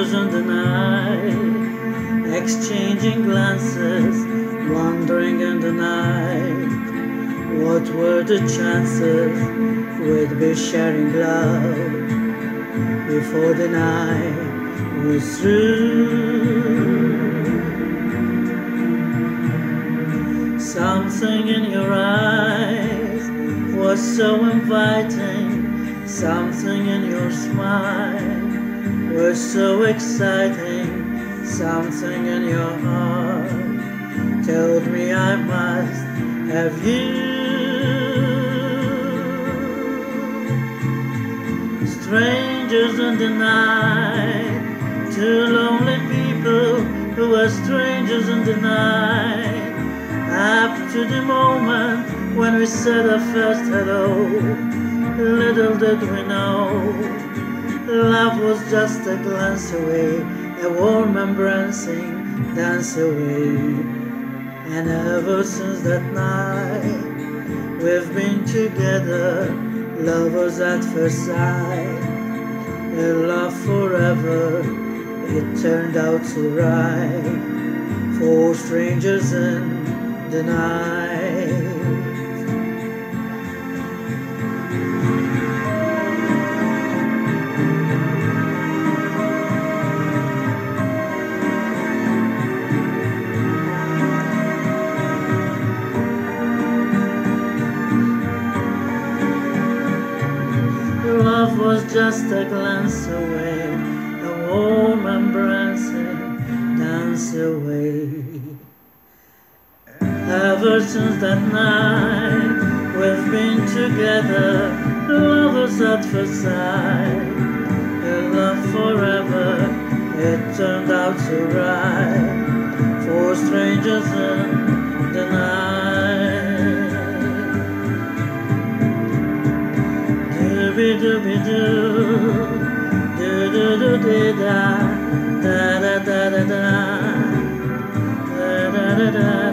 strangers in the night, exchanging glances, wandering in the night. What were the chances we'd be sharing love before the night was through? Something in your eyes was so inviting, something in your smile was so exciting, something in your heart told me I must have you. Strangers in the night, two lonely people who were strangers in the night. Up to the moment when we said our first hello, little did we know, love was just a glance away, a warm embracing dance away. And ever since that night, we've been together, lovers at first sight, a love forever, it turned out so right, for strangers in the night. Love was just a glance away, a warm embracing dance away. Ever since that night, we've been together, lovers at first sight, a love forever, it turned out so right, for strangers in the night. Dooby-dooby-doo, doo-doo-doo-dee-da, da-da-da-da-da, da-da-da-da.